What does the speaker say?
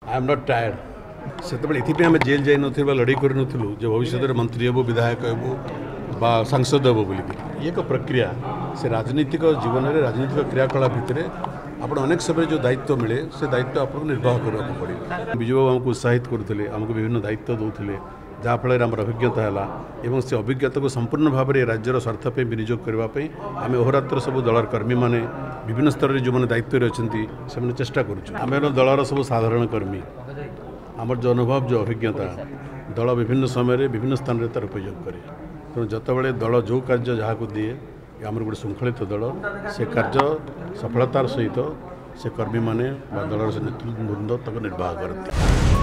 I am not tired से आम jail जाई ना लड़ाई करूँ जो भविष्य में मंत्री हेबू विधायक हेबू बा सांसद हेबू बोलिक ये एक प्रक्रिया से राजनीतिक जीवन में राजनीतिक क्रियाकलाप भितर आप अनेक समय जो दायित्व मिले से दायित्व आपको निर्वाह करने पड़े। विजु बाबू आमको उत्साहित करते आमको विभिन्न दायित्व दौले जहाँफल आम अभिज्ञता है से अभिज्ञता को संपूर्ण भाव में राज्यर स्वार्थप विनियोग करने आम अहोरात्र सब दलर कर्मी मैंने विभिन्न स्तर में जो मैंने दायित्व अच्छा से चेष्टा करें दलर सब साधारण कर्मी आमर जो अनुभव जो अभिज्ञता दल विभिन्न समय विभिन्न स्थान में तार उपयोग करे तेणु जिते दल जो कार्य जहाँ को दिए आमर गोटे श्रृंखलित दल से कार्य सफलतार सहित से कर्मी माने दलर से नेतृत्ववृंद निर्वाह करते।